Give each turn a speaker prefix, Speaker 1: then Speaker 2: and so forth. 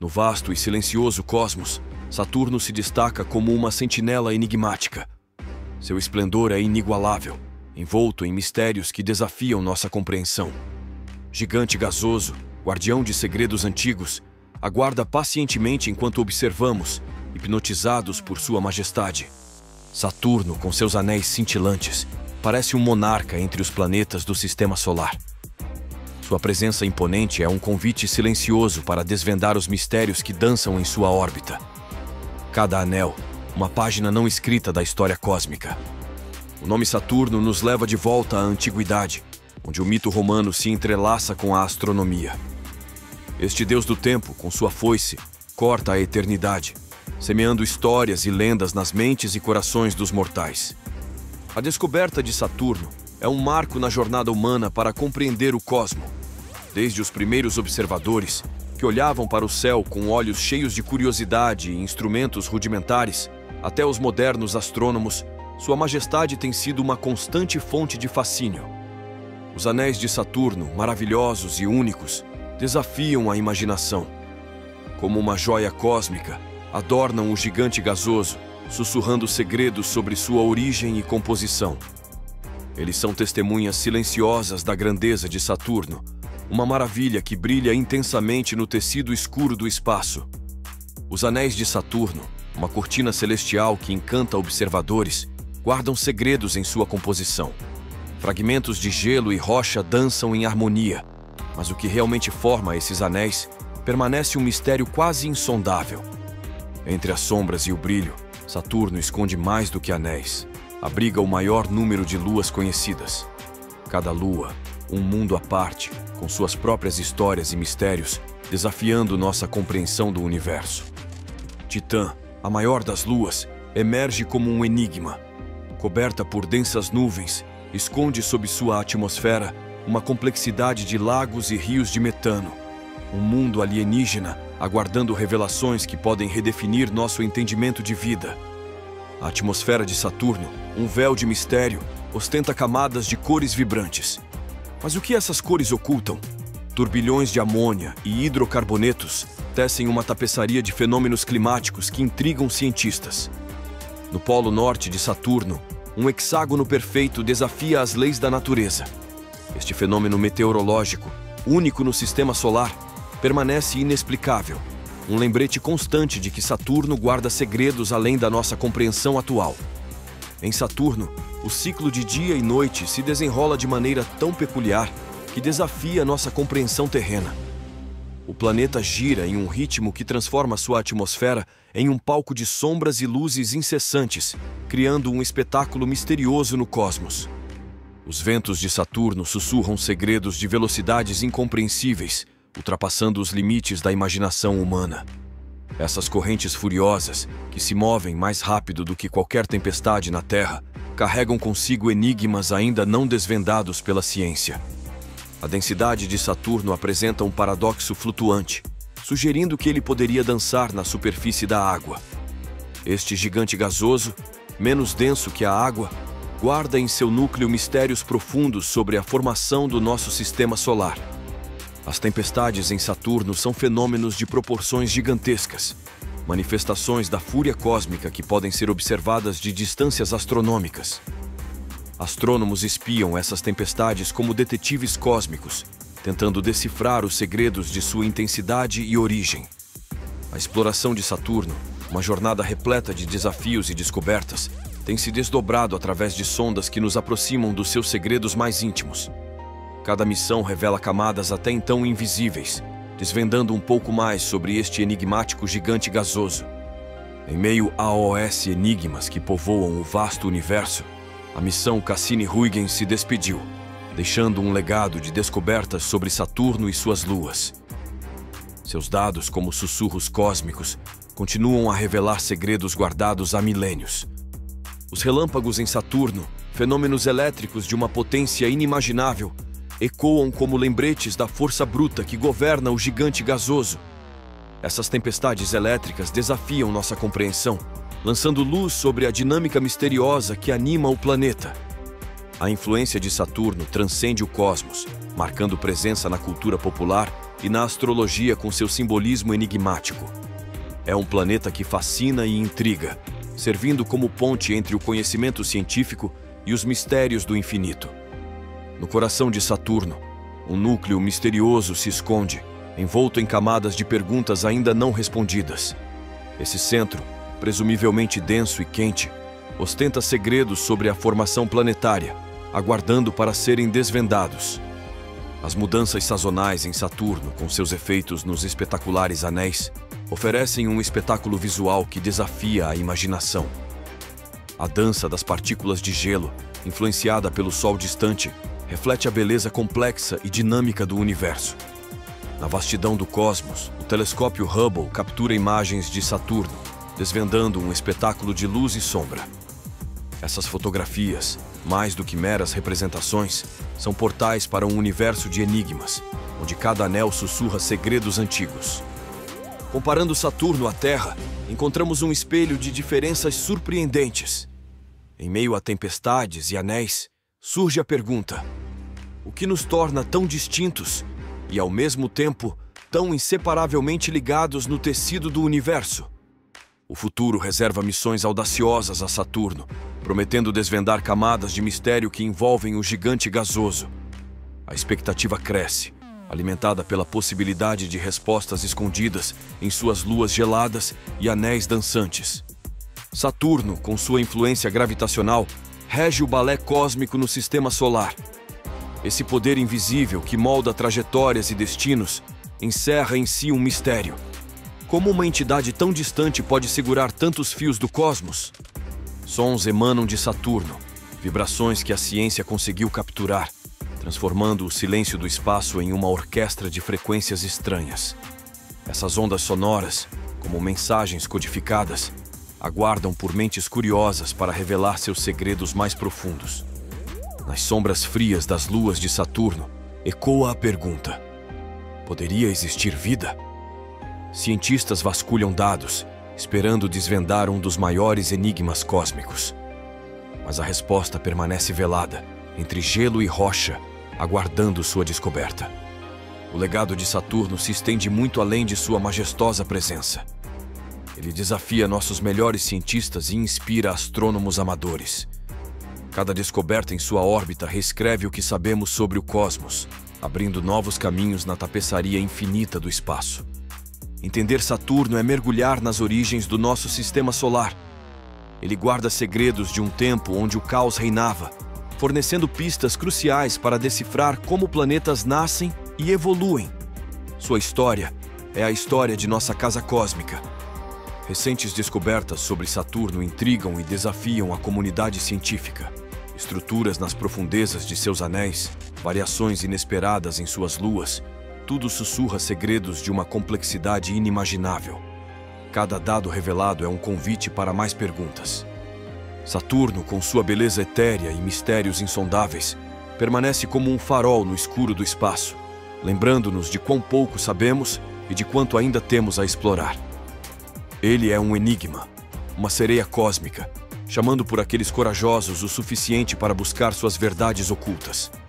Speaker 1: No vasto e silencioso cosmos, Saturno se destaca como uma sentinela enigmática. Seu esplendor é inigualável, envolto em mistérios que desafiam nossa compreensão. Gigante gasoso, guardião de segredos antigos, aguarda pacientemente enquanto observamos, hipnotizados por sua majestade. Saturno, com seus anéis cintilantes, parece um monarca entre os planetas do Sistema Solar. Sua presença imponente é um convite silencioso para desvendar os mistérios que dançam em sua órbita. Cada anel, uma página não escrita da história cósmica. O nome Saturno nos leva de volta à antiguidade, onde o mito romano se entrelaça com a astronomia. Este deus do tempo, com sua foice, corta a eternidade, semeando histórias e lendas nas mentes e corações dos mortais. A descoberta de Saturno é um marco na jornada humana para compreender o cosmo. Desde os primeiros observadores, que olhavam para o céu com olhos cheios de curiosidade e instrumentos rudimentares, até os modernos astrônomos, Sua Majestade tem sido uma constante fonte de fascínio. Os anéis de Saturno, maravilhosos e únicos, desafiam a imaginação. Como uma joia cósmica, adornam o gigante gasoso, sussurrando segredos sobre sua origem e composição. Eles são testemunhas silenciosas da grandeza de Saturno, uma maravilha que brilha intensamente no tecido escuro do espaço. Os anéis de Saturno, uma cortina celestial que encanta observadores, guardam segredos em sua composição. Fragmentos de gelo e rocha dançam em harmonia, mas o que realmente forma esses anéis permanece um mistério quase insondável. Entre as sombras e o brilho, Saturno esconde mais do que anéis. Abriga o maior número de luas conhecidas. Cada lua, um mundo à parte, com suas próprias histórias e mistérios, desafiando nossa compreensão do universo. Titã, a maior das luas, emerge como um enigma. Coberta por densas nuvens, esconde sob sua atmosfera uma complexidade de lagos e rios de metano. Um mundo alienígena aguardando revelações que podem redefinir nosso entendimento de vida. A atmosfera de Saturno, um véu de mistério, ostenta camadas de cores vibrantes. Mas o que essas cores ocultam? Turbilhões de amônia e hidrocarbonetos tecem uma tapeçaria de fenômenos climáticos que intrigam cientistas. No polo norte de Saturno, um hexágono perfeito desafia as leis da natureza. Este fenômeno meteorológico, único no Sistema Solar, permanece inexplicável, um lembrete constante de que Saturno guarda segredos além da nossa compreensão atual. Em Saturno, o ciclo de dia e noite se desenrola de maneira tão peculiar que desafia nossa compreensão terrena. O planeta gira em um ritmo que transforma sua atmosfera em um palco de sombras e luzes incessantes, criando um espetáculo misterioso no cosmos. Os ventos de Saturno sussurram segredos de velocidades incompreensíveis, ultrapassando os limites da imaginação humana. Essas correntes furiosas, que se movem mais rápido do que qualquer tempestade na Terra, carregam consigo enigmas ainda não desvendados pela ciência. A densidade de Saturno apresenta um paradoxo flutuante, sugerindo que ele poderia dançar na superfície da água. Este gigante gasoso, menos denso que a água, guarda em seu núcleo mistérios profundos sobre a formação do nosso sistema solar. As tempestades em Saturno são fenômenos de proporções gigantescas, manifestações da fúria cósmica que podem ser observadas de distâncias astronômicas. Astrônomos espiam essas tempestades como detetives cósmicos, tentando decifrar os segredos de sua intensidade e origem. A exploração de Saturno, uma jornada repleta de desafios e descobertas, tem se desdobrado através de sondas que nos aproximam dos seus segredos mais íntimos. Cada missão revela camadas até então invisíveis, desvendando um pouco mais sobre este enigmático gigante gasoso. Em meio a AOS enigmas que povoam o vasto universo, a missão Cassini-Huygens se despediu, deixando um legado de descobertas sobre Saturno e suas luas. Seus dados, como sussurros cósmicos, continuam a revelar segredos guardados há milênios. Os relâmpagos em Saturno, fenômenos elétricos de uma potência inimaginável, ecoam como lembretes da força bruta que governa o gigante gasoso. Essas tempestades elétricas desafiam nossa compreensão, lançando luz sobre a dinâmica misteriosa que anima o planeta. A influência de Saturno transcende o cosmos, marcando presença na cultura popular e na astrologia com seu simbolismo enigmático. É um planeta que fascina e intriga, servindo como ponte entre o conhecimento científico e os mistérios do infinito. No coração de Saturno, um núcleo misterioso se esconde, envolto em camadas de perguntas ainda não respondidas. Esse centro, presumivelmente denso e quente, ostenta segredos sobre a formação planetária, aguardando para serem desvendados. As mudanças sazonais em Saturno, com seus efeitos nos espetaculares anéis, oferecem um espetáculo visual que desafia a imaginação. A dança das partículas de gelo, influenciada pelo Sol distante, reflete a beleza complexa e dinâmica do universo. Na vastidão do cosmos, o telescópio Hubble captura imagens de Saturno, desvendando um espetáculo de luz e sombra. Essas fotografias, mais do que meras representações, são portais para um universo de enigmas, onde cada anel sussurra segredos antigos. Comparando Saturno à Terra, encontramos um espelho de diferenças surpreendentes. Em meio a tempestades e anéis, surge a pergunta: o que nos torna tão distintos e, ao mesmo tempo, tão inseparavelmente ligados no tecido do universo? O futuro reserva missões audaciosas a Saturno, prometendo desvendar camadas de mistério que envolvem o gigante gasoso. A expectativa cresce, alimentada pela possibilidade de respostas escondidas em suas luas geladas e anéis dançantes. Saturno, com sua influência gravitacional, rege o balé cósmico no sistema solar. Esse poder invisível que molda trajetórias e destinos encerra em si um mistério. Como uma entidade tão distante pode segurar tantos fios do cosmos? Sons emanam de Saturno, vibrações que a ciência conseguiu capturar, transformando o silêncio do espaço em uma orquestra de frequências estranhas. Essas ondas sonoras, como mensagens codificadas, aguardam por mentes curiosas para revelar seus segredos mais profundos. Nas sombras frias das luas de Saturno, ecoa a pergunta: poderia existir vida? Cientistas vasculham dados, esperando desvendar um dos maiores enigmas cósmicos. Mas a resposta permanece velada, entre gelo e rocha, aguardando sua descoberta. O legado de Saturno se estende muito além de sua majestosa presença. Ele desafia nossos melhores cientistas e inspira astrônomos amadores. Cada descoberta em sua órbita reescreve o que sabemos sobre o cosmos, abrindo novos caminhos na tapeçaria infinita do espaço. Entender Saturno é mergulhar nas origens do nosso sistema solar. Ele guarda segredos de um tempo onde o caos reinava, fornecendo pistas cruciais para decifrar como planetas nascem e evoluem. Sua história é a história de nossa casa cósmica. Recentes descobertas sobre Saturno intrigam e desafiam a comunidade científica. Estruturas nas profundezas de seus anéis, variações inesperadas em suas luas, tudo sussurra segredos de uma complexidade inimaginável. Cada dado revelado é um convite para mais perguntas. Saturno, com sua beleza etérea e mistérios insondáveis, permanece como um farol no escuro do espaço, lembrando-nos de quão pouco sabemos e de quanto ainda temos a explorar. Ele é um enigma, uma sereia cósmica, chamando por aqueles corajosos o suficiente para buscar suas verdades ocultas.